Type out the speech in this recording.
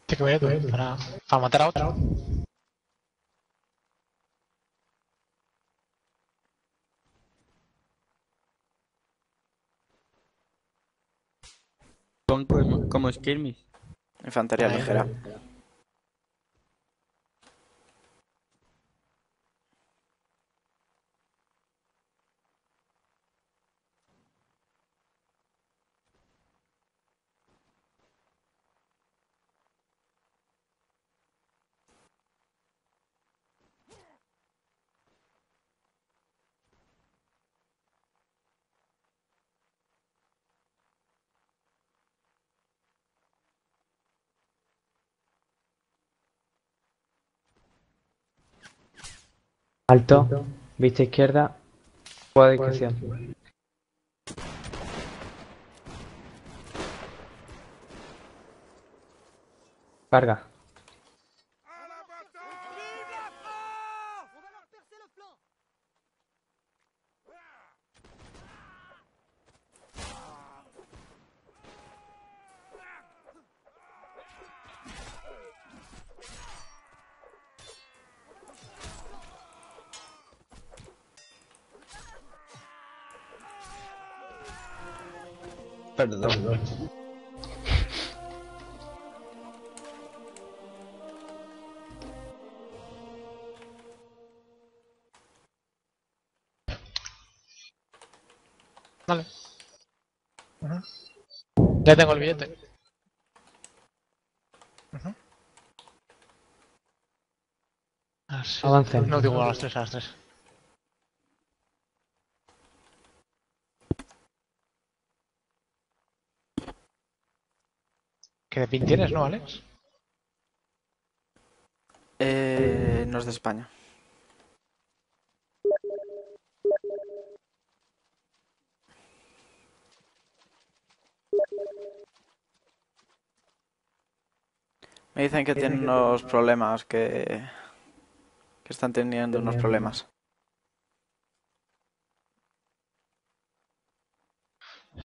Te que voy a tú, para matar a otro. Son como skirmish. Infantería Ahí. ligera. Alto, vista izquierda, juego de discreción. Carga. Perdón. Vale. Ya tengo el billete. Así. Avancen. No digo a las 3, a las 3. ¿Qué de pin tienes, no, Alex? No es de España. Me dicen que tienen unos problemas, que están teniendo unos problemas.